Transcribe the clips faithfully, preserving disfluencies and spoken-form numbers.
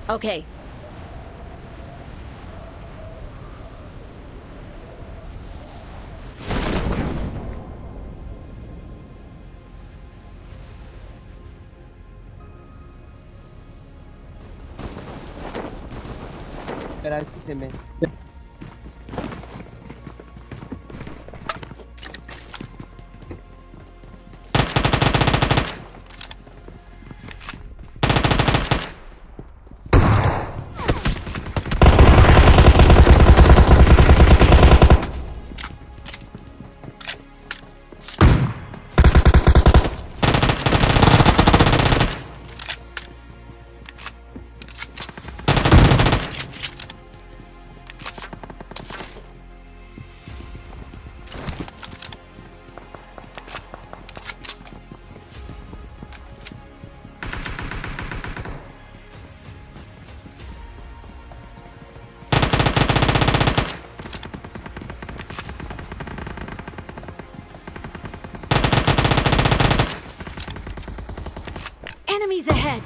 Okay. Karachi से मैं Enemies ahead!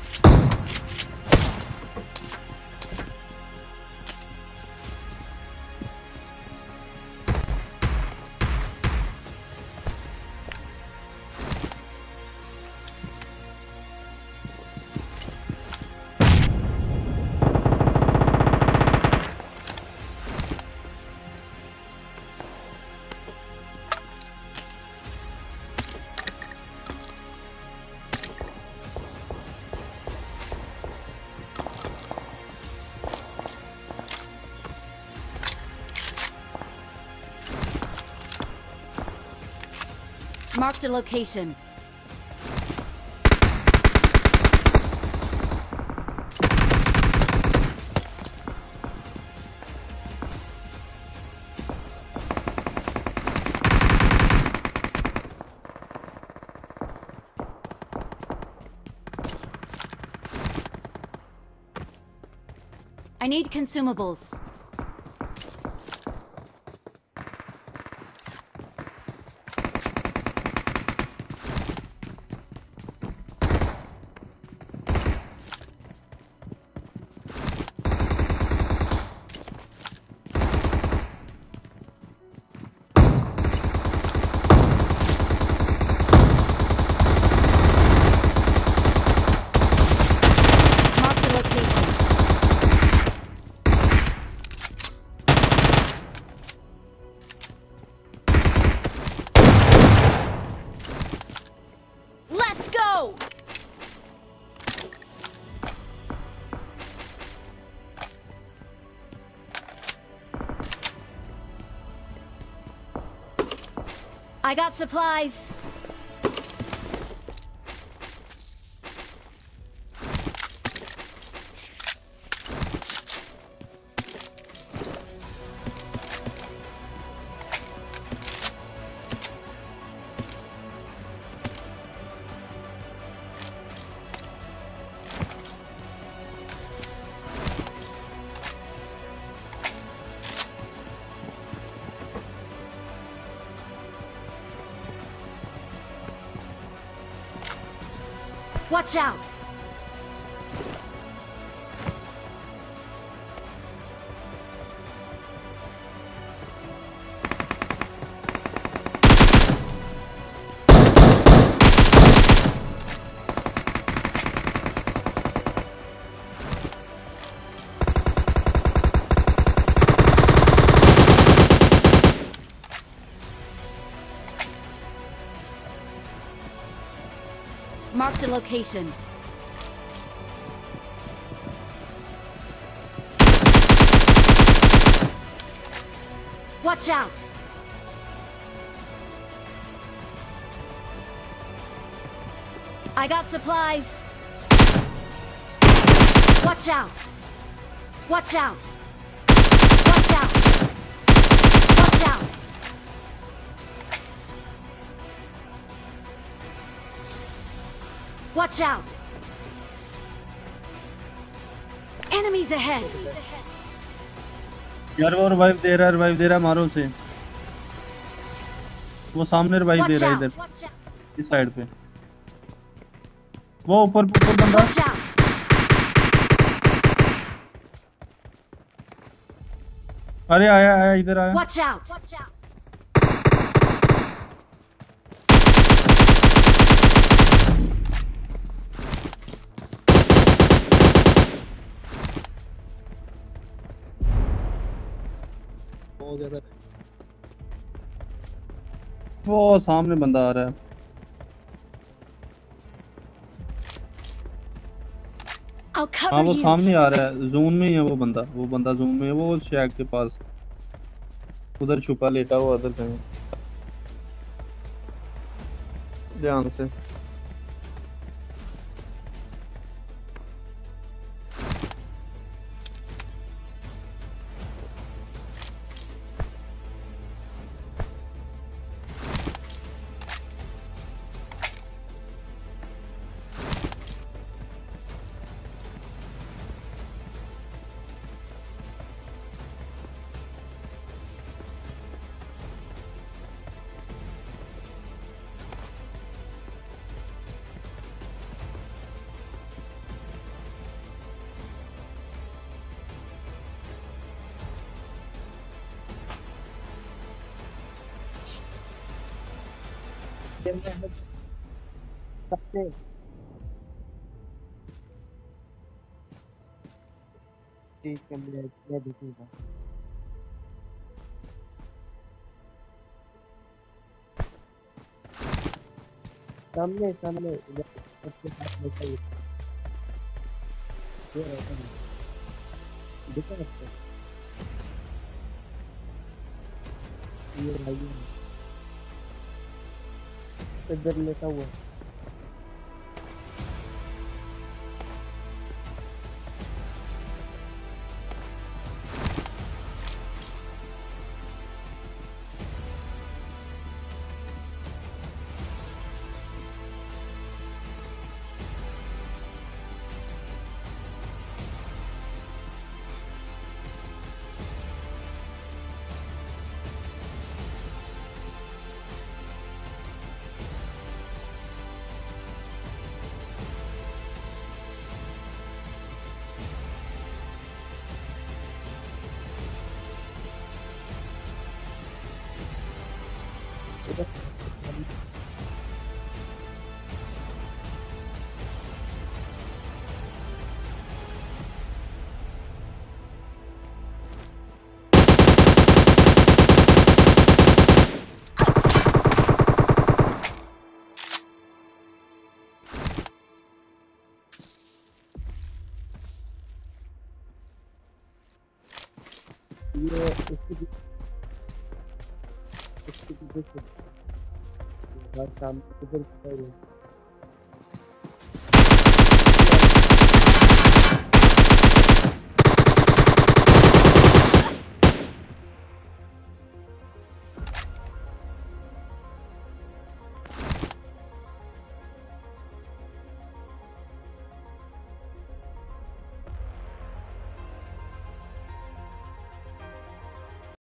Marked a location. I need consumables. Let's go! I got supplies. Watch out! Marked a location. Watch out! I got supplies. Watch out! Watch out! Watch out! Watch out! Watch out! Enemies ahead! यार वो revive दे रहा है revive दे रहा है मारो उसे वो सामने रिवाइव दे रहा है इधर इस साइड पे वो ऊपर ऊपर बंदा अरे आया आया इधर आया। Watch out! Watch out! बहुत ज्यादा। वो सामने बंदा आ रहा है। I'll हाँ cover वो you. सामने आ रहा है, जोन में ही है वो बंदा। वो बंदा जोन में है, वो शैक के पास उधर छुपा लेटा हुआ उधर कहीं। ध्यान से। सबसे ठीक है, मैं मैं देखूंगा। सामने सामने इधर सबके साथ लेता हूँ। ये रहता है, देखो ना। ये भाई इधर लेता हुआ। ये इसके पीछे इसके पीछे से बाहर सामने इधर